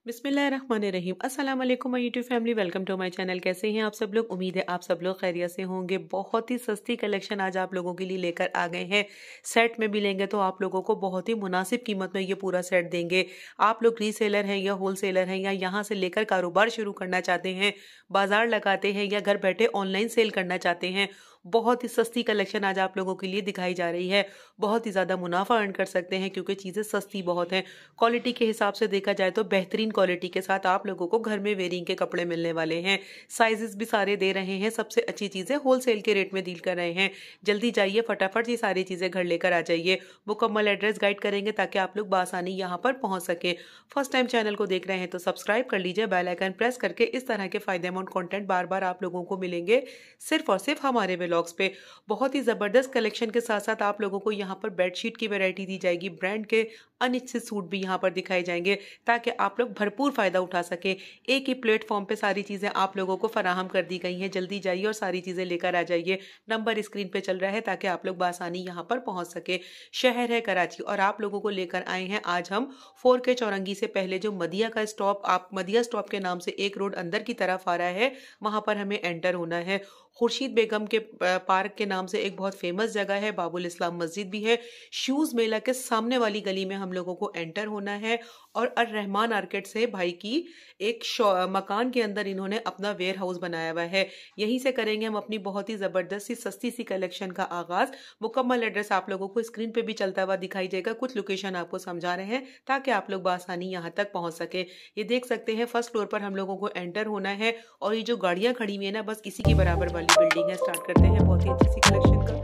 बिस्मिल्लाहिर्रहमानिर्रहीम। अस्सलाम वालेकुम my YouTube family, welcome to my channel. कैसे हैं आप सब लोग? उम्मीद है आप सब लोग खैरियत से होंगे। बहुत ही सस्ती कलेक्शन आज आप लोगों के लिए लेकर आ गए हैं। सेट में भी लेंगे तो आप लोगों को बहुत ही मुनासिब कीमत में ये पूरा सेट देंगे। आप लोग रीसेलर हैं या होलसेलर हैं या यहाँ से लेकर कारोबार शुरू करना चाहते हैं, बाजार लगाते हैं या घर बैठे ऑनलाइन सेल करना चाहते हैं, बहुत ही सस्ती कलेक्शन आज आप लोगों के लिए दिखाई जा रही है। बहुत ही ज़्यादा मुनाफा अर्न कर सकते हैं क्योंकि चीज़ें सस्ती बहुत हैं। क्वालिटी के हिसाब से देखा जाए तो बेहतरीन क्वालिटी के साथ आप लोगों को घर में वेयरिंग के कपड़े मिलने वाले हैं। साइजेस भी सारे दे रहे हैं। सबसे अच्छी चीज़ें होलसेल के रेट में डील कर रहे हैं। जल्दी जाइए, फटाफट ये सारी चीज़ें घर लेकर आ जाइए। मुकम्मल एड्रेस गाइड करेंगे ताकि आप लोग बासानी यहाँ पर पहुँच सके। फर्स्ट टाइम चैनल को देख रहे हैं तो सब्सक्राइब कर लीजिए, बेल आइकन प्रेस करके। इस तरह के फायदेमंद कंटेंट बार बार आप लोगों को मिलेंगे सिर्फ और सिर्फ हमारे व्लॉग्स पे। बहुत ही ज़बरदस्त कलेक्शन के साथ साथ आप लोगों को यहाँ पर बेडशीट की वैरायटी दी जाएगी। ब्रांड के अनिश्चित सूट भी यहाँ पर दिखाए जाएंगे ताकि आप लोग भरपूर फ़ायदा उठा सके। एक ही प्लेटफॉर्म पे सारी चीज़ें आप लोगों को फराहम कर दी गई हैं। जल्दी जाइए और सारी चीज़ें लेकर आ जाइए। नंबर स्क्रीन पे चल रहा है ताकि आप लोग बासानी यहाँ पर पहुँच सके। शहर है कराची और आप लोगों को लेकर आए हैं आज हम 4K चौरंगी से पहले जो मदिया का स्टॉप, आप मदिया स्टॉप के नाम से एक रोड अंदर की तरफ आ रहा है, वहाँ पर हमें एंटर होना है। खुर्शीद बेगम के पार्क के नाम से एक बहुत फेमस जगह है, बाबुल इस्लाम मस्जिद भी है। शूज़ मेला के सामने वाली गली में हम लोगों को एंटर होना है और अर रहमान आर्केड से भाई की एक मकान के अंदर इन्होंने अपना वेयर हाउस बनाया हुआ है। यहीं से करेंगे हम अपनी बहुत ही ज़बरदस्त सी सस्ती सी कलेक्शन का आगाज़। मुकम्मल एड्रेस आप लोगों को स्क्रीन पे भी चलता हुआ दिखाई देगा। कुछ लोकेशन आपको समझा रहे हैं ताकि आप लोग बासानी यहाँ तक पहुँच सके। ये देख सकते हैं फर्स्ट फ्लोर पर हम लोगों को एंटर होना है और ये जो गाड़ियाँ खड़ी हुई है ना, बस इसी के बराबर वाली बिल्डिंग है। स्टार्ट करते हैं बहुत ही अच्छी सी कलेक्शन का।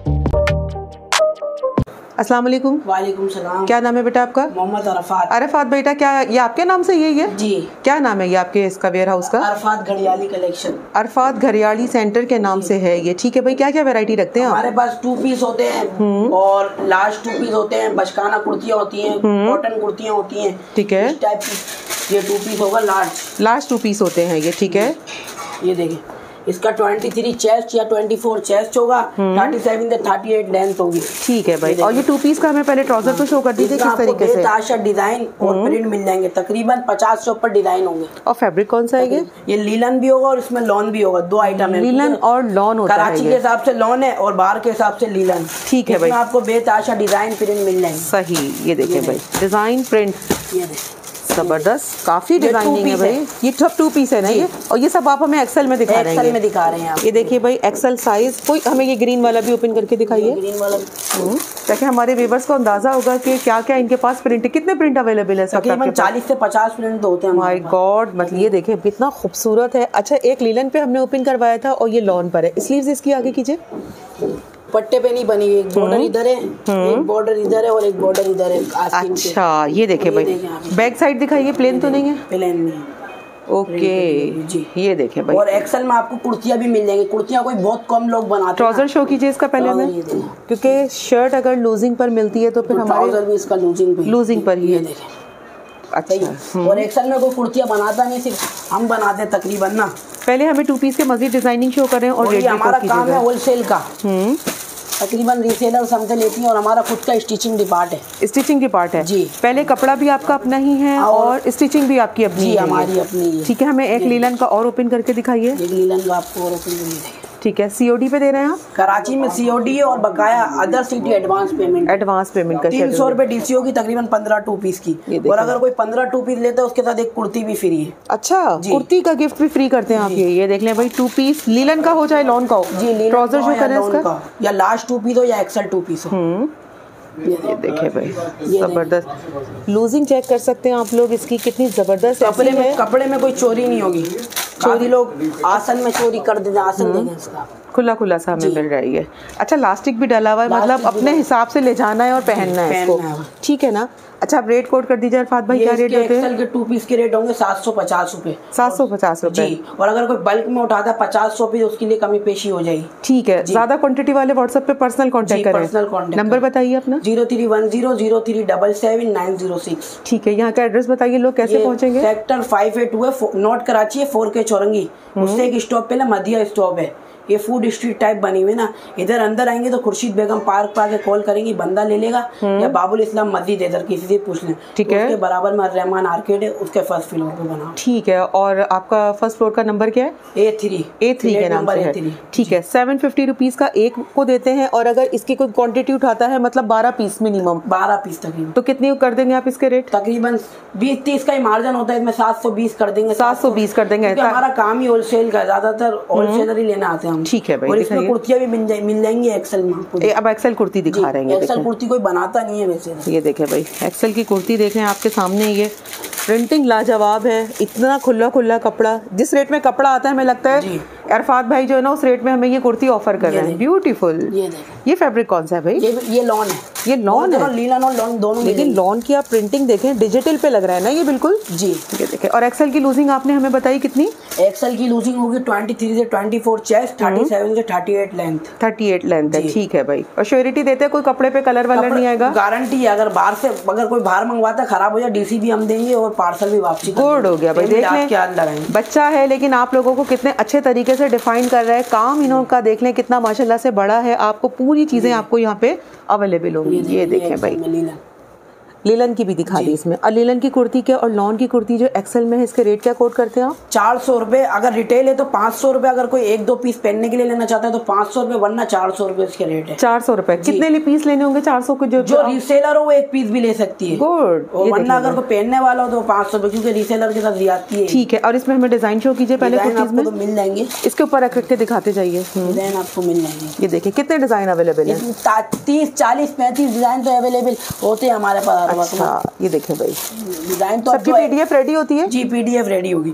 अस्सलाम वालेकुम। वालेकुम सलाम। क्या नाम है बेटा आपका? मोहम्मद अरफात। अरफात बेटा, क्या ये आपके नाम से यही है? जी। क्या नाम है ये आपके इसका वेयर हाउस का? अरफात घड़ियाली कलेक्शन। अरफात घड़ियाली सेंटर के नाम से है ये। ठीक है भाई, क्या क्या वैरायटी रखते हैं आप? हमारे पास 2 पीस होते हैं और लार्ज 2 पीस होते हैं। बचकाना कुर्तियाँ होती हैं, कॉटन कुर्तियाँ होती हैं। ठीक है, इस टाइप की ये 2 पीस होगा। लार्ज 2 पीस होते हैं ये। ठीक है, ये देखिए, इसका 23 चेस्ट या 24 चेस्ट होगा, 37 से 38 लेंथ होगी। ठीक है भाई। और ये 2 पीस का हमें पहले ट्राउजर तो शो कर दीजिए किस तरीके से। बेताशा डिजाइन और प्रिंट मिल जाएंगे, तकरीबन 50 से ऊपर डिजाइन होंगे। और फैब्रिक कौन सा है ये लीलन भी होगा और इसमें लॉन भी होगा। 2 आइटम है, लीलन और लॉन होता है। कराची के हिसाब से लॉन है और बाहर के हिसाब से लीलन। ठीक है भाई, आपको बेताशा डिजाइन प्रिंट मिल जाएंगे। सही। ये देखिए भाई, डिजाइन प्रिंट, ये देखिए जबरदस्त, काफी डिजाइनिंग है भाई। ये सब 2 पीस है ना ये? और ये सब आप हमें एक्सेल में दिखा रहे हैं? एक्सेल में दिखा रहे हैं आप। ये देखिए भाई, एक्सेल साइज। कोई हमें ये ग्रीन वाला भी ओपन करके दिखाइए, ग्रीन वाला, ताकि हमारे व्यूअर्स को अंदाजा होगा कि क्या क्या इनके पास प्रिंट, कितने प्रिंट अवेलेबल है? तकरीबन 40 से 50 प्रिंट होते हैं। माय गॉड, मतलब ये देखिए कितना खूबसूरत है। अच्छा, एक लीलन पे हमने ओपन करवाया था और ये लॉन पर है। स्लीव्स इसकी आगे कीजिए। पट्टे पे नहीं बनी हुई, एक बॉर्डर इधर है, एक बॉर्डर इधर है और एक बॉर्डर इधर है। अच्छा, ये देखिए भाई, बैक साइड दिखाइए। प्लेन तो नहीं है? प्लेन नहीं। ओके जी, ये देखिए भाई। और एक्सेल में आपको कुर्तियाँ भी मिल जाएंगी। कुर्तियाँ कोई बहुत कम लोग बनाते हैं। ट्राउजर शो कीजिए इसका पहले में, क्योंकि शर्ट अगर लूजिंग पर मिलती है तो फिर हमारे ट्राउजर भी इसका लूजिंग पर ही है। अच्छा, और एक्सेल में कोई कुर्तियाँ बनाता नहीं, सिर्फ हम बनाते हैं तकरीबन ना। पहले हमें 2 पीस के मजीद डिजाइनिंग शो करें और ये हमारा काम है होलसेल का। तकरीबन रीसेलर हमसे लेती हैं और हमारा खुद का स्टिचिंग डिपार्ट है जी। पहले कपड़ा भी आपका अपना ही है और स्टिचिंग भी आपकी अपनी जी, हमारी अपनी है। ठीक है, हमें एक लीलन का और ओपन करके दिखाइए। एक लीलन का आपको और ओपन करके। ठीक है, COD पे दे रहे हैं आप? कराची में COD है और बकाया अदर सिटी एडवांस पेमेंट का 300 रुपए DCO की, तकरीबन 15 2 पीस की। और अगर कोई 15 2 पीस लेता है उसके साथ एक कुर्ती भी फ्री है। अच्छा, कुर्ती का गिफ्ट भी फ्री करते हैं आप? ये देख लें भाई, 2 पीस लीलन का हो चाहे लॉन का हो जी। ट्राउजर जो करें इसका, या लास्ट 2 पीस हो या एक्सेल 2 पीस हो। ये देखे भाई, जबरदस्त लूजिंग चेक कर सकते हैं आप लोग इसकी, कितनी जबरदस्त। कपड़े में कोई चोरी नहीं होगी। चोरी लोग आसन में चोरी कर देते हैं, आसन देंगे इसका खुला खुला सा हमें मिल रही है। अच्छा, लास्टिक भी डला हुआ है, मतलब अपने हिसाब से ले जाना है और पहनना है इसको। ठीक है ना? अच्छा, आप रेट कोड कर दीजिए अरफात भाई, क्या रेट होते हैं? एक्सेल के 2 पीस के रेट होंगे 750 रुपए। 750 रुपए जी। और अगर कोई बल्क में उठाता है 50 पीस, उसके लिए कमी पेशी हो जाएगी। ठीक है, ज्यादा क्वांटिटी वाले व्हाट्सएप पे पर्सनल कांटेक्ट करें। पर्सनल कांटेक्ट नंबर बताइए अपना। 031003777906। ठीक है, यहाँ का एड्रेस बताइए, लोग कैसे पहुँचेंगे? सेक्टर 582 है, नॉर्थ कराची है, 4K चौरंगी। उससे एक स्टॉप पहले मदिया स्टॉप है। ये फूड स्ट्रीट टाइप बनी हुई ना। इधर अंदर आएंगे तो खुर्शीद बेगम पार्क पर आके कॉल करेंगे, बंदा ले लेगा, या बाबुल इस्लाम मस्जिद इधर किसी से पूछ लें। ठीक है, उसके बराबर में रहमान आर्केड है, उसके फर्स्ट फ्लोर पे बना। ठीक है, और आपका फर्स्ट फ्लोर का नंबर क्या है? A3 के नाम से है। ठीक है, 750 रुपीज का एक को देते हैं, और अगर इसकी कोई क्वांटिटी उठाता है मतलब 12 पीस मिनिमम, 12 पीस तकरीबन, तो कितनी कर देंगे आप इसके रेट? तकरीबन 20-30 का ही मार्जिन होता है इसमें, 720 कर देंगे। 720 कर देंगे, हमारा काम ही होलसेल का, ज्यादातर होलसेलर ही लेना आते हैं हम। ठीक है भाई, और इसमें कुर्तियां भी मिल जाएंगी एक्सेल में। अब एक्सेल कुर्ती दिखा रहे हैं, एक्सेल कुर्ती कोई बनाता नहीं है वैसे। ये देखें भाई, एक्सेल की कुर्ती देखें आपके सामने, ये प्रिंटिंग लाजवाब है, इतना खुला खुला कपड़ा, जिस रेट में कपड़ा आता है हमें लगता है अरफात भाई जो है ना उस रेट में हमें ये कुर्ती ऑफर कर रहे हैं। ब्यूटीफुल। ये फैब्रिक कौन सा है भाई? ये लॉन है। ये लॉन है, लीलन और लॉन दोनों। लेकिन लॉन की आप प्रिंटिंग देखें, डिजिटल पे लग रहा है ना ये बिल्कुल जी। ये देखें, और एक्सेल की लूजिंग आपने हमें बताई कितनी? एक्सेल की लूजिंग होगी 23 से 24 चेस्ट, 37 से 38 लेंथ। 38 लेंथ है, ठीक है भाई। और श्योरिटी देते हैं, कोई कपड़े पे कलर वलर नहीं आएगा? गारंटी है, अगर बाहर से अगर कोई बाहर मंगवाता है खराब हो जाए डीसी भी हम देंगे और पार्सल भी वापसी। गुड हो गया भाई। देख लें, बच्चा है लेकिन आप लोगों को कितने अच्छे तरीके से डिफाइन कर रहा है, काम इनका देख लें कितना माशाल्लाह से बड़ा है। आपको पूरी चीजें आपको यहाँ पे अवेलेबल होंगी। ये देखें भाई, लीलन की भी दिखा दी इसमें। और लीलन की कुर्ती के और लॉन की कुर्ती जो एक्सेल में है, इसके रेट क्या कोट करते हैं आप? 400 रुपए। अगर रिटेल है तो 500 रुपए, अगर कोई 1-2 पीस पहनने के लिए लेना चाहता है तो 500 रुपए, वरना 400 रुपए इसके रेट है। 400 रुपए। कितने पीस लेने होंगे? 400 के जो रीसेलर हो वो 1 पीस भी ले सकती है। गुड। वरना अगर कोई पहनने वाला हो तो 500 रुपए, क्योंकि रीसेलर के साथ रियायती है। ठीक है, और इसमें हमें डिजाइन शो कीजिए पहले कुर्तीज में। तो मिल जाएंगे, इसके ऊपर रख के दिखाते जाइए, डिजाइन आपको मिल जाएंगे। ये देखिए कितने डिजाइन अवेलेबल है। 30, 40, 35 डिजाइन तो अवेलेबल होते हैं हमारे पास। अच्छा, ये देखें भाई, डिजाइन तो सबकी पीडीएफ रेडी होती है? जी, पीडीएफ रेडी होगी।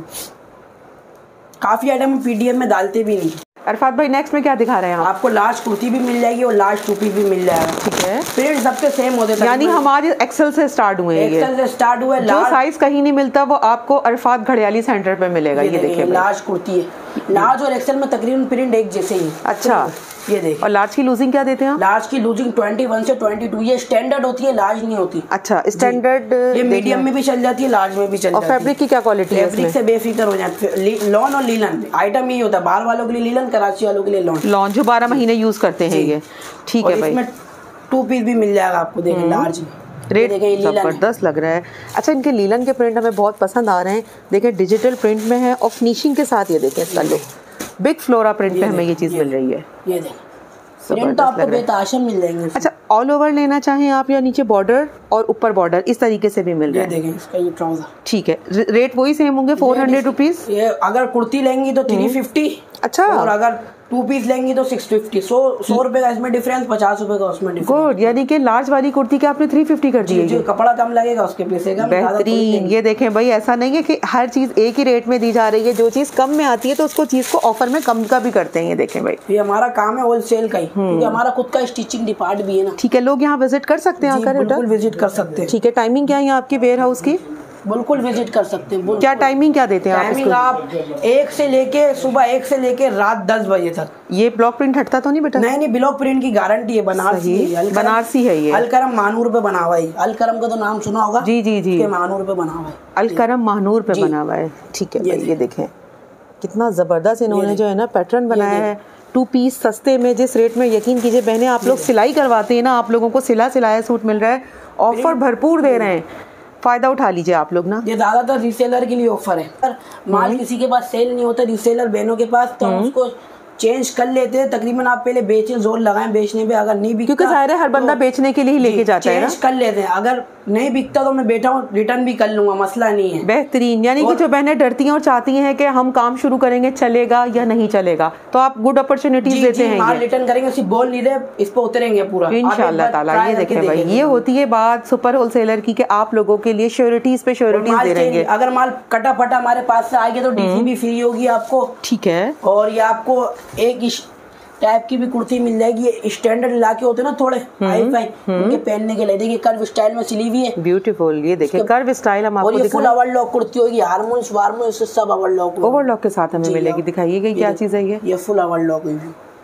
काफी आइटम पीडीएफ में डालते भी नहीं। अरफात भाई नेक्स्ट में क्या दिखा रहे हैं आप? आपको लार्ज कुर्ती भी मिल जाएगी और लार्ज टू पीस भी मिल जाएगा। ठीक है, प्रिंट सबके सेम होते हैं, यानी हमारे एक्सेल से स्टार्ट हुए हैं। एक्सेल से स्टार्ट हुए। जो साइज कहीं नहीं मिलता वो आपको अरफात घड़ियाली सेंटर पे मिलेगा। ये देखिए लार्ज कुर्ती है, लार्ज और एक्सेल में तकरीबन प्रिंट एक जैसे ही। अच्छा, ये देखिए। और लार्ज की लूजिंग क्या देते हैं? लार्ज की लूजिंग 21 से 22, ये स्टैंडर्ड होती है, लार्ज नहीं होती। अच्छा, स्टैंडर्ड। ये मीडियम में भी चल जाती है, लार्ज में भी चल जाती है। और फैब्रिक की क्या क्वालिटी है? फैब्रिक से बेफिक्र हो जाए। लॉन और लीलन आइटम ही होता है, बाहर वालों के लिए लीलन, कराची वालों के लिए लॉन जो 12 महीने यूज करते हैं ये। ठीक है भाई, 2 पीस भी मिल जाएगा आपको। देखिए लार्ज में रेट जबरदस्त लग रहा है। अच्छा, इनके लीलन के प्रिंट हमें बहुत पसंद आ रहे हैं। देखें डिजिटल प्रिंट में है और फिनिशिंग के साथ। ये देखें इसका लुक, बिग फ्लोरा प्रिंट पे हमें ये चीज मिल रही है। ये देखें, प्रिंट तो आपको बेतहाशा मिल जाएंगे। अच्छा, ऑल ओवर लेना चाहें आप या नीचे बॉर्डर और ऊपर बॉर्डर, इस तरीके से भी मिल रहा है। देखें इसका ये ट्राउजर। ठीक है, रेट वही सेम होंगे 400 रुपीज। ये अगर कुर्ती लेंगी तो 350। अच्छा, और अगर 2 पीस लेंगी तो 650। 100 रुपए का इसमें डिफरेंस, 50 रुपए का उसमें डिफरेंस। गुड, यानी कि लार्ज वाली कुर्ती के आपने 350 कर दी है। जो कपड़ा कम लगेगा उसके पैसे कम। बेहतरीन। ये देखें भाई, ऐसा नहीं है कि हर चीज एक ही रेट में दी जा रही है। जो चीज कम में आती है तो उसको चीज को ऑफर में कम का भी करते हैं। ये देखें भाई, ये हमारा काम है होलसेल का ही, क्योंकि हमारा खुद का स्टिचिंग डिपार्ट भी है ना। ठीक है, लोग यहाँ विजिट कर सकते हैं आकर? बिल्कुल विजिट कर सकते हैं। ठीक है, टाइमिंग क्या है यहाँ आपकी वेयर हाउस की? बिल्कुल विजिट कर सकते हैं। क्या टाइमिंग क्या देते हैं आप? टाइमिंग आप 1 से लेके सुबह 1 से लेके रात 10 बजे तक। ये ब्लॉक प्रिंट हटता तो नहीं बेटा? नहीं, ब्लॉक प्रिंट की गारंटी है। बनारसी है, बनारसी है ये। अलकरम महानूर पे बना हुआ है। अलकरम का तो नाम सुना होगा। जी जी जी, महानूर पे बना हुआ है। अलकरम महानूर पे बना हुआ है। ठीक है, ये देखें कितना जबरदस्त इन्होंने जो है ना पैटर्न बनाया है। 2 पीस सस्ते में, जिस रेट में यकीन कीजिए बहने आप लोग सिलाई करवाते हैं ना, आप लोगों को सिलाया सूट मिल रहा है। ऑफर भरपूर दे रहे हैं, फायदा उठा लीजिए आप लोग ना। ये ज्यादातर रीसेलर के लिए ऑफर है। पर माल किसी के पास सेल नहीं होता, रीसेलर बहनों के पास, तो हम उसको चेंज कर लेते हैं। तकरीबन आप पहले बेचें, जोर लगाएं बेचने पे। अगर नहीं बिकता, क्योंकि जाहिर है हर बंदा बेचने के लिए ही लेके जाता है ना, चेंज कर लेते हैं। अगर नहीं बिकता तो मैं बेटा हूँ, रिटर्न भी कर लूंगा, मसला नहीं है। बेहतरीन। यानी कि जो बहनें डरती हैं और चाहती हैं कि हम काम शुरू करेंगे, चलेगा या नहीं चलेगा, तो आप गुड अपॉर्चुनिटीज देते हैं। माल रिटर्न करेंगे, सिर्फ बोल नहीं रहे, इस पे उतरेंगे पूरा इंशाल्लाह ताला। ये देखें भाई, ये होती है बात सुपर होलसेलर की कि आप लोगों के लिए श्योरिटीज पे श्योरिटीज दे रहे हैं। अगर माल कटा फटा हमारे पास से आएगा तो डीसी भी फ्री होगी आपको। ठीक है, और ये आपको एक टाइप की भी कुर्ती मिल जाएगी। स्टैंडर्ड इलाके होते हैं ना थोड़े हाई फाई, उनके पहनने के लिए। देखिए कर्व स्टाइल में सिली हुई है, ब्यूटीफुल। ये देखिए कर्व स्टाइल हम आपको दिखाएं। और ये फुल ओवरलॉक कुर्ती होगी, हार्मोन्स वार्मोन्स सब ओवरलॉक के साथ हमें मिलेगी। दिखाइए गई क्या चीज है ये फुल ओवरलॉक है।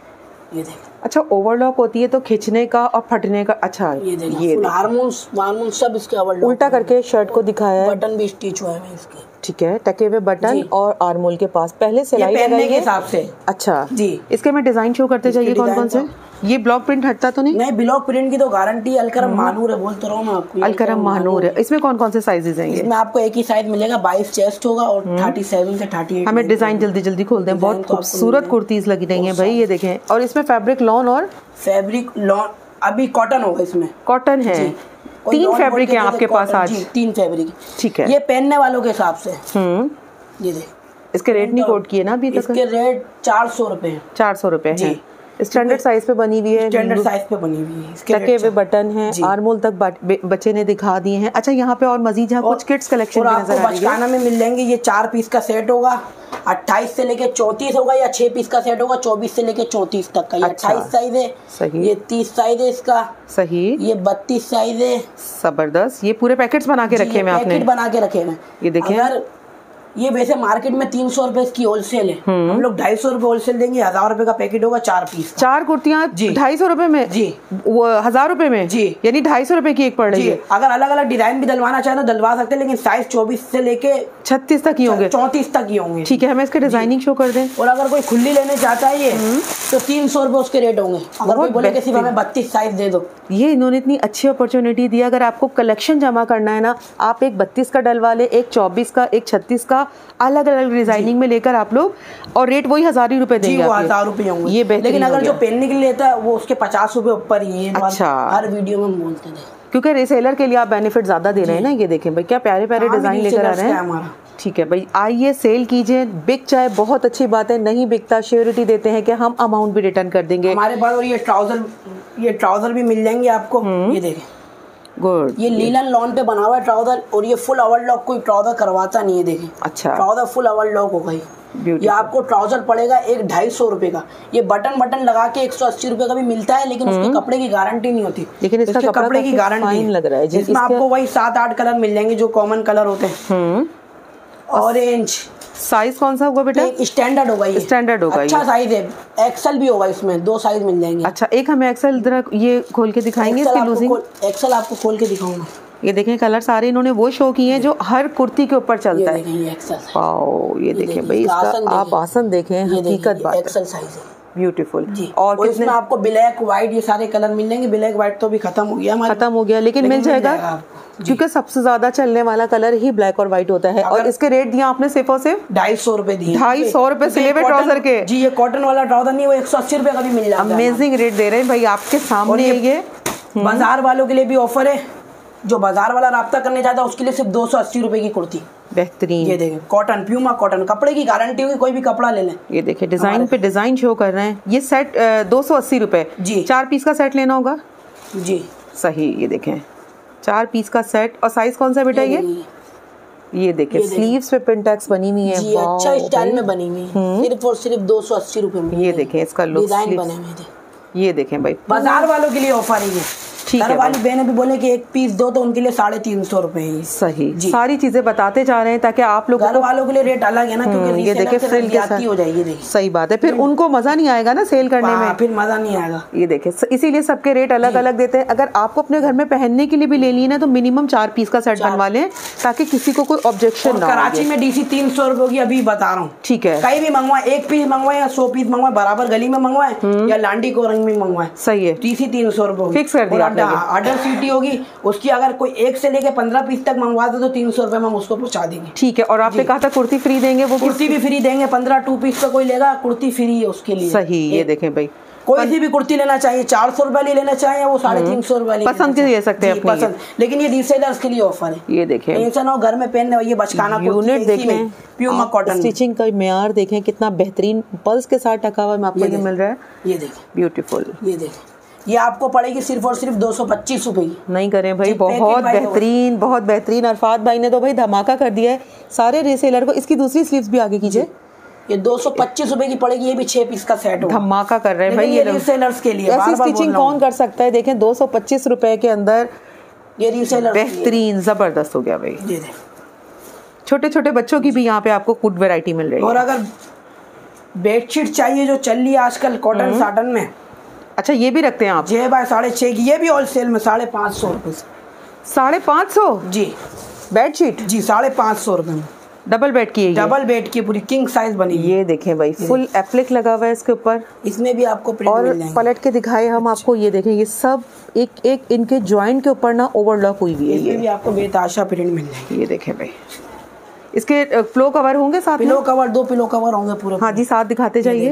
ये देखिए, अच्छा ओवरलॉक होती है तो खींचने का और फटने का। अच्छा, ये हार्मोन्स वार्मोन्स सब इसके ओवरलॉक। उल्टा करके शर्ट को दिखाया है, बटन भी स्टिच हुआ है इसके। ठीक है, टके हुए बटन और आर्मोल के पास पहले सिलाई पहनने के हिसाब से। अच्छा जी, इसके में डिजाइन शो करते जाइए कौन कौन से। ये ब्लॉक प्रिंट हटता तो नहीं? नहीं, ब्लॉक प्रिंट की तो गारंटी अलकरम महानूर है, बोलते रहो मैं आपको। अलकरम महानूर है। इसमें कौन कौन से साइजेस हैं? इसमें आपको एक ही साइज मिलेगा, 22 चेस्ट होगा और 37 से 38। हमें डिजाइन जल्दी जल्दी खोल दें, बहुत खूबसूरत कुर्तीज लगी रही हैं भाई, ये देखें। और इसमें फैब्रिक लॉन और फैब्रिक लॉन अभी कॉटन होगा, इसमें कॉटन है। 3 फैब्रिक है आपके पास आज? 3 फैब्रिक, ठीक है। ये पहनने वालों के हिसाब से। ये देख, इसके रेट नहीं कोट किए ना अभी तक? इसके रेट 400 रुपए है। 400 रुपए है। स्टैंडर्ड साइज पे बनी हुई है, स्टैंडर्ड साइज पे बनी हुई है। इसके टके हुए बटन है, आर्मोल तक बच्चे ने दिखा दिए हैं। अच्छा, यहाँ पे और मजीद यहाँ कुछ किड्स कलेक्शन भी नजर आ रही है। बचकाना में मिल जाएंगे। ये 4 पीस का सेट होगा, 28 से लेके 34 होगा, या 6 पीस का सेट होगा 24 से लेके 34 तक का। ये 28 साइज है। सही। ये 30 साइज है इसका। सही। ये 32 साइज है। जबरदस्त। ये पूरे पैकेट्स बना के रखे हैं आपने? पैकेट बना के रखे हैं। ये देखिए, ये वैसे मार्केट में 300 रुपए की होलसेल है, हम लोग 250 रुपए होलसेल देंगे। 1000 रुपए का पैकेट होगा 4 पीस। 4 कुर्तियाँ 250 रुपए में जी, वो 1000 रुपए में जी, यानी 250 रुपए की एक पड़ रही है। अगर अलग अलग डिजाइन भी डलवाना चाहे तो डलवा सकते हैं, लेकिन साइज 24 से लेके 36 तक ही होंगे, 34 तक ही होंगे। ठीक है, हमें इसके डिजाइनिंग शो कर दें। और अगर कोई खुली लेने चाहता है ये तो 300 रुपए उसके रेट होंगे। अगर कोई बोले कि सिर्फ हमें 32 साइज दे दो। ये इन्होंने इतनी अच्छी अपॉर्चुनिटी दी। अगर आपको कलेक्शन जमा करना है ना, आप एक 32 का डलवा ले, एक 24 का, एक 36 का, अलग अलग डिजाइनिंग में लेकर आप लोग, और रेट वही 1000 ही रुपए देंगे। 1000 रुपए होंगे। ये लेकिन अगर जो पहनने के लिए लेता है वो उसके 50 रुपए ऊपर ही है। अच्छा, हर वीडियो में बोलते हैं, क्योंकि रिसेलर के लिए आप बेनिफिट ज्यादा दे रहे हैं ना। ये देखें भाई, क्या प्यारे प्यारे डिजाइन लेकर आ रहे हैं। ठीक है भाई, आइए सेल कीजिए, बिक जाए बहुत अच्छी बात है, नहीं बिकता श्योरिटी देते हैं कि हम अमाउंट भी रिटर्न कर देंगे हमारे पास। और ये ट्राउजर भी मिल जाएंगे आपको। ये देखें, गुड। ये लीलन लॉन पे बना हुआ है ट्राउजर, और ये फुल ओवरलॉक कोई ट्राउजर करवाता नहीं है। देखें, अच्छा, ट्राउजर फुल ओवरलॉक होगा। ये आपको ट्राउजर पड़ेगा एक 250 रुपए का। ये बटन लगा के 180 रुपए का भी मिलता है, लेकिन उसके कपड़े की गारंटी नहीं होती। लेकिन इसका कपड़े की गारंटी लग रहा है। इसमें आपको वही 7-8 कलर मिल जाएंगे जो कॉमन कलर होते हैं। ऑरेंज। साइज कौन सा होगा बेटा? स्टैंडर्ड होगा। ये स्टैंडर्ड होगा। अच्छा साइज है, एक्सेल भी होगा इसमें, 2 साइज मिल जाएंगे। अच्छा, एक हमें एक्सेल जरा ये खोल के दिखाएंगे इसकी लूजिंग। एक्सेल आपको खोल के दिखाऊंगा। ये देखें, कलर सारे इन्होंने वो शो किए हैं जो हर कुर्ती के ऊपर चलता है। ये देखें भाई, इसका आप आसन देखें, हकीकत बात है। एक्सेल साइज है, ब्यूटीफुल। और इसमें आपको ब्लैक व्हाइट ये सारे कलर मिल जाएंगे। ब्लैक व्हाइट तो भी खत्म हो गया, लेकिन मिल जाएगा, क्योंकि सबसे ज्यादा चलने वाला कलर ही ब्लैक और व्हाइट होता है। और इसके रेट दिया आपने सिर्फ और सिर्फ 250 रुपए दिए। 250 रुपए सिले हुए ट्राउजर के जी। ये कॉटन वाला ट्राउजर नहीं, वो 180 रुपए का भी मिल जाता है। अमेजिंग रेट दे रहे हैं भाई आपके सामने। ये बाजार वालों के लिए भी ऑफर है, जो बाजार वाला राब्ता करने चाहता है उसके लिए सिर्फ 280 रुपए की कुर्ती। बेहतरीन। ये देखें, कॉटन, प्यूमा कॉटन, कपड़े की गारंटी होगी, कोई भी कपड़ा ले लें। ये देखें, डिजाइन पे डिजाइन शो कर रहे हैं। ये सेट 280 रुपए जी। 4 पीस का सेट लेना होगा जी। सही। ये देखें, 4 पीस का सेट। और साइज कौन सा बेटा? ये देखें, स्लीव्स पे पिनटैक्स बनी हुई है, अच्छा स्टाइल में बनी हुई है, सिर्फ और सिर्फ 280 रुपए में। ये देखें, इसका लुक, डिजाइन बने हुए। ये देखें भाई, बाजार वालों के लिए ऑफर है। घर वाली बहनें भी बोले कि एक पीस दो, तो उनके लिए 350 रुपए है। सही। सारी चीजें बताते जा रहे हैं ताकि आप लोग, घर वालों के लिए रेट अलग है ना, क्योंकि ये देखे सेल की हो जाएगी। सही बात है, फिर उनको मजा नहीं आएगा ना सेल करने में, फिर मजा नहीं आएगा। ये देखे, इसीलिए सबके रेट अलग अलग देते हैं। अगर आपको अपने घर में पहनने के लिए भी लेनी है ना, तो मिनिमम 4 पीस का सेट बनवा लें, ताकि किसी को कोई ऑब्जेक्शन ना हो। कराची में DC 300 रुपए की अभी बता रहा हूँ, ठीक है। कहीं भी मंगवाए, 1 पीस मंगवाए या 100 पीस मंगवाए, बराबर गली में मंगवाए या लांडी कोरंग में मंगवाए, सही है। DC 300 रुपए फिक्स कर दिया। ऑर्डर होगी उसकी, अगर कोई 1 से लेके 15 पीस तक मंगवा दे तो 300 रुपए में हम उसको पहुंचा देंगे। ठीक है। और आपने कहा था कुर्ती फ्री देंगे, वो कुर्ती भी फ्री देंगे। 15 2 पीस का कोई लेगा, कुर्ती फ्री है उसके लिए। सही। ये देखें भाई, कोई सी भी कुर्ती लेना चाहिए, 400 रुपए लेना चाहिए, वो 350 रुपए पसंद के ले सकते हैं पसंद। लेकिन ये रीसेलर्स के लिए ऑफर है। ये देखें, टेंशन हो घर में पहनने, ये बचकाना यूनिट देखें, प्यूमा कॉटन, स्टिचिंग का मेयार देखें, कितना बेहतरीन पल्स के साथ टका हुआ आपको ये मिल रहा है। ये देखें, ब्यूटीफुल। ये देखें, ये आपको पड़ेगी सिर्फ और सिर्फ 225 रुपए की। नहीं करें भाई, बहुत बेहतरीन, बहुत बेहतरीन। अरफात भाई ने तो भाई धमाका कर दिया है सारे रीसेलर को। इसकी दूसरी स्लीव्स भी आगे कीजिए। ये 225 रुपए की पड़ेगी, ये भी 6 पीस का सेट होगा। धमाका कर रहे हैं भाई ये रीसेलर्स के लिए। ऐसी स्टिचिंग कौन कर सकता है? देखें, 225 रुपए के अंदर ये रीसेलर बेहतरीन, जबरदस्त हो गया भाई। छोटे छोटे बच्चों की भी यहाँ पे आपको कुड वैरायटी मिल रही है। और अगर बेडशीट चाहिए जो चल रही है आजकल कॉटन साटन में, अच्छा ये भी रखते हैं आप? 6x6.5 की, ये भी होलसेल में 550 रुपए। 550 जी। बेडशीट जी 550 रुपए में। डबल बेड की है, डबल बेड की पूरी किंग साइज बनी। ये देखें भाई, फुल एप्लिक लगा हुआ है इसके ऊपर। इसमें भी आपको प्रिंट और मिल जाएंगे। पलट के दिखाए हम आपको, ये देखें ये सब एक एक इनके जॉइंट के ऊपर ना ओवरलॉक हुई हुई है। इसमें भी आपको बेताशा प्रिंट मिल जाएंगे। ये देखें भाई, इसके पिलो कवर होंगे साथ में? पिलो कवर, 2 पिलो कवर होंगे पूरे। हाँ जी, साथ दिखाते जाइए।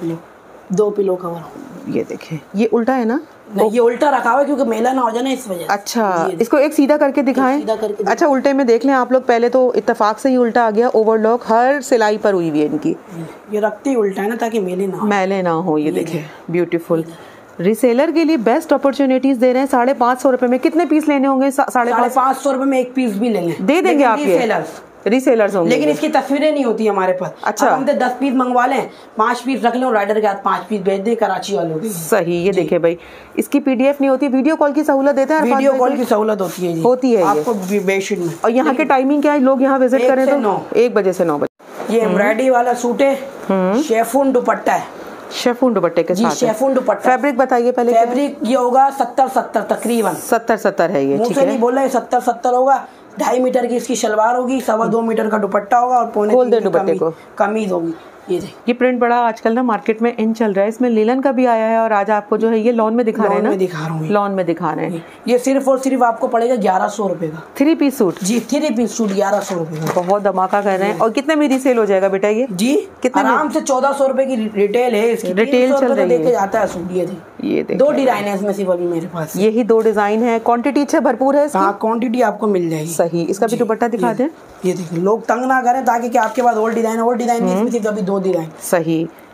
2 पिलो कवर। ये देखें, ये उल्टा है ना? नहीं, ये उल्टा रखा हुआ है क्योंकि मेला ना हो जाए ना, इस वजह से। अच्छा, इसको एक सीधा करके दिखाएं। अच्छा, उल्टे में देख लें आप लोग, पहले तो इत्तेफाक से ही उल्टा आ गया। ओवरलॉक हर सिलाई पर हुई हुई है इनकी। ये रखते ही उल्टा है ना, ताकि मैले ना हो। ये देखें, ब्यूटीफुल। रिसेलर के लिए बेस्ट अपॉर्चुनिटीज दे रहे हैं। 550 रुपए में कितने पीस लेने होंगे? 550 रुपए में एक पीस भी लेंगे, दे देंगे आप। रीसेलर्स होंगे, लेकिन इसकी तस्वीरें नहीं होती हमारे पास। अच्छा, हम 10 पीस मंगवा लें, 5 पीस रख लें, राइडर के हाथ 5 पीस भेज दें कराची वालों की। सही। ये देखे भाई, इसकी PDF नहीं होती, वीडियो कॉल की सहूलत देते हैं। वीडियो कॉल की सहूलत होती है आपको बेडशीट में। और यहाँ के टाइमिंग क्या है? लोग यहाँ विजिट करें तो 1 बजे से 9 बजे। ये एम्ब्रॉयडरी वाला सूट है, शेफून दुपट्टा है, शेफून दुपट्टे के साथ। शेफून दुपट्टा। फैब्रिक बताइए पहले। फैब्रिक ये होगा 70-70 तकरीबन। 70-70 है ये, ठीक है। नहीं बोल रहे, 70-70 होगा। 2.5 मीटर की इसकी शलवार होगी, 2.25 मीटर का दुपट्टा होगा और पौने 3 दुपट्टे को कमीज होगी। ये प्रिंट बड़ा आजकल ना मार्केट में इन चल रहा है। इसमें लिलन का भी आया है और आज आपको जो है ये लॉन में दिखा रहे हैं ना, लॉन में दिखा रहे हैं। ये सिर्फ और सिर्फ आपको पड़ेगा 1100 रुपए का 3 पीस सूट। जी, 3 पीस सूट 1100 रुपए का। बहुत धमाका कर रहे हैं। और कितने में रीसेल हो जाएगा बेटा ये? जी, कितने? आराम से 1400 रुपए की रिटेल है इसकी। रिटेल चल रही है, जाता है सूट। ये 2 डिजाइन है इसमें सिर्फ अभी मेरे पास। यही 2 डिजाइन है। क्वांटिटी अच्छा भरपूर है। हाँ, क्वांटिटी आपको मिल जाएगी। सही। इसका भी दुपट्टा दिखा दें। ये देखिए, लोग तंग ना करें, ताकि कि आपके पास ओल्ड डिजाइन में सिर्फ अभी 2 डिजाइन। सही।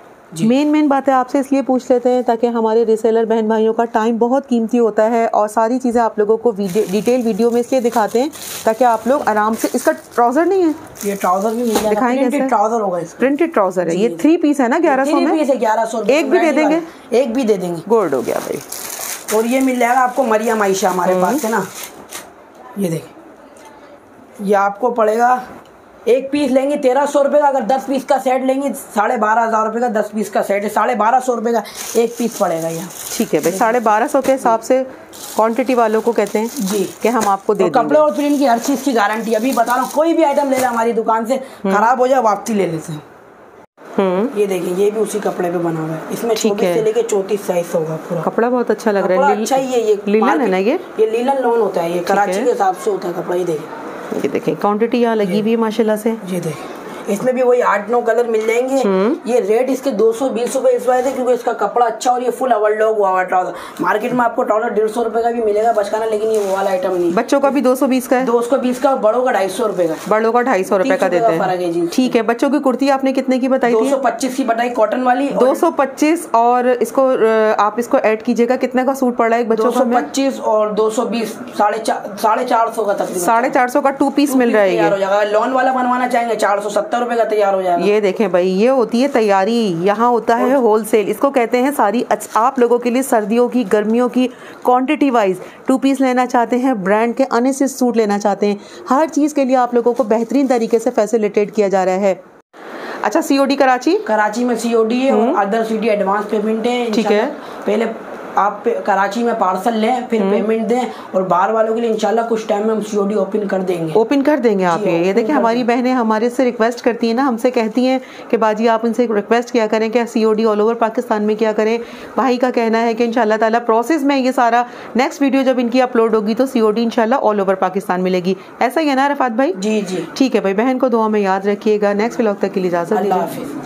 मेन बातें आपसे इसलिए पूछ लेते हैं ताकि हमारे रिसेलर बहन भाइयों का टाइम बहुत कीमती होता है और सारी चीज़ें आप लोगों को डिटेल वीडियो में इसलिए दिखाते हैं ताकि आप लोग आराम से। इसका ट्राउजर नहीं है? ये ट्राउजर भी मिल जाएगा। दिखाएंगे, प्रिंटेड ट्राउजर होगा इसका। प्रिंटेड ट्राउजर है। ये 3 पीस है ना 1100 में? 3 पीस है 1100। एक भी दे देंगे? एक भी दे देंगे। गोल्ड हो गया भाई। और ये मिल जाएगा आपको मरियम आयशा हमारे पास है ना। ये देखिए, ये आपको पड़ेगा, एक पीस लेंगे 1300 रुपए का। अगर 10 पीस का सेट लेंगे 12,500 रुपए का 10 पीस का सेट है। 1250 रुपए का एक पीस पड़ेगा यहाँ। ठीक है भाई, 1250 के हिसाब से क्वांटिटी वालों को कहते हैं जी कि हम आपको दे देंगे। कपड़े और प्रिंट की हर चीज की गारंटी। अभी बता रहा हूँ, कोई भी आइटम ले लें हमारी दुकान से, खराब हो जाए वापसी ले लेते हैं। ये देखिए, ये भी उसी कपड़े पे बना हुआ है। इसमें 24 से लेके 34 साइज होगा पूरा। कपड़ा बहुत अच्छा लग रहा है। अच्छा ही है। ये लिलन है ना? ये लिलन लॉन होता है। ये कराची के हिसाब से होता है कपड़ा। ये देखिए, ये देखें, क्वांटिटी यहाँ लगी हुई है माशाल्लाह से। ये देखें, इसमें भी वही 8-9 कलर मिल जाएंगे। ये रेट इसके 220 रुपए इस वजह से क्योंकि इसका कपड़ा अच्छा और ये फुल ओवरलॉक हुआ हुआ ट्राउजर। मार्केट में आपको ट्राउजर 150 रुपए का भी मिलेगा बचकाना, लेकिन ये वो वाला आइटम नहीं। बच्चों का भी 220 का है? 220 का। बड़ों का 250 रुपए का। बड़ों का 250 रुपए का देते हैं। ठीक है। बच्चों की कुर्ती आपने कितने की बताई थी? 225 की बताई, कॉटन वाली। 225 और इसको आप इसको ऐड कीजिएगा, कितने का सूट पड़ रहा है बच्चों का? 225 और 220, 450 का तकरीबन। 450 का 2 पीस मिल रहा है। लॉन वाला बनवाना चाहेंगे 470 रुपए का तैयार हो जाएगा। ये देखें भाई, ये होती है तैयारी। यहाँ होता है होलसेल। इसको कहते हैं सारी। आप लोगों के लिए सर्दियों की, गर्मियों की क्वांटिटी वाइज 2 पीस लेना चाहते हैं, ब्रांड के अनस्टिच्ड सूट लेना चाहते हैं, हर चीज़ के लिए आप लोगों को बेहतरीन तरीके से फैसिलिटेट किया जा रहा है। अच्छा, COD कराची में COD है और अदर सिटी एडवांस पेमेंट है। ठीक है। पहले आप कराची में पार्सल लें, फिर पेमेंट दें, और बाहर वालों के लिए इंशाल्लाह कुछ टाइम में हम COD ओपन कर देंगे। आप ये देखिए, हमारी बहनें हमारे से रिक्वेस्ट करती हैं ना, हमसे कहती हैं कि बाजी आप उनसे रिक्वेस्ट किया करें कि COD ऑल ओवर पाकिस्तान में किया करें। भाई का कहना है कि इंशाल्लाह ताला प्रोसेस में ये सारा नेक्स्ट वीडियो जब इनकी अपलोड होगी तो COD इंशाल्लाह ऑल ओवर पाकिस्तान मिलेगी। ऐसा ही है ना रफात भाई? जी जी। ठीक है भाई, बहन को दुआ में याद रखिएगा। नेक्स्ट व्लॉग तक के लिए इजाजत। अल्लाह हाफिज़।